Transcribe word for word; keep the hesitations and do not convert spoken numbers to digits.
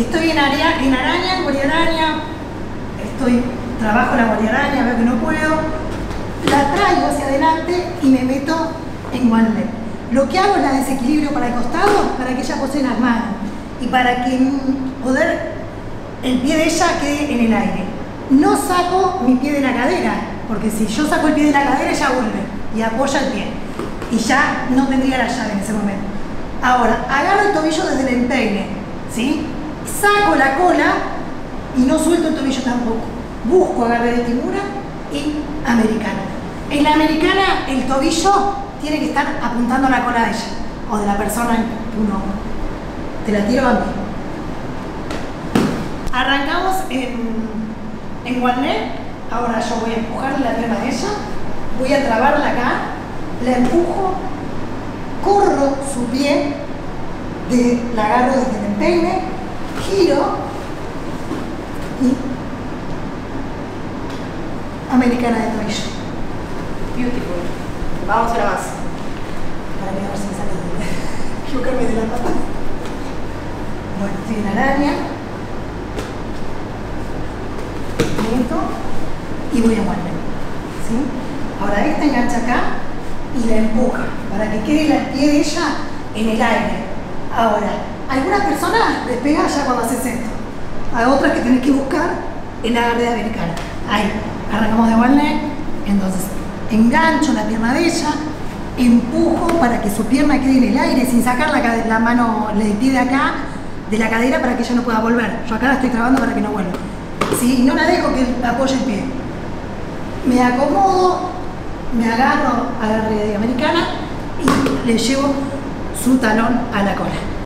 Estoy en, área, en araña, en guardiaraña, estoy, trabajo la guardiaraña, veo que no puedo, la traigo hacia adelante y me meto en one leg. Lo que hago es la desequilibrio para el costado, para que ella posee las manos y para que poder el pie de ella quede en el aire. No saco mi pie de la cadera, porque si yo saco el pie de la cadera, ella vuelve y apoya el pie. Y ya no tendría la llave en ese momento. Ahora, agarro el tobillo desde el empeine, ¿sí? Saco la cola y no suelto el tobillo tampoco. Busco agarre de timura y americana. En la americana, el tobillo tiene que estar apuntando a la cola de ella o de la persona que uno. Te la tiro a mí. Arrancamos en, en one leg. Ahora yo voy a empujarle la pierna de ella, voy a trabarla acá, la empujo, corro su pie, de, la agarro desde el empeine, giro y americana de tobillo. Beautiful. Vamos a la más. Para que a ver si me sale de equivocarme de la pata. Bueno, estoy en araña. Meto y voy a guardar. ¿Sí? Ahora esta engancha acá y la empuja para que quede el pie de ella en el aire. Ahora, algunas personas despegan ya cuando haces esto. Hay otras que tenés que buscar el agarre de americana. Ahí, arrancamos de one leg. Entonces, engancho la pierna de ella, empujo para que su pierna quede en el aire sin sacar la, la mano, el pie de acá, de la cadera para que ella no pueda volver. Yo acá la estoy trabando para que no vuelva. ¿Sí? Y no la dejo que apoye el pie. Me acomodo, me agarro, agarre de americana y le llevo su talón a la cola.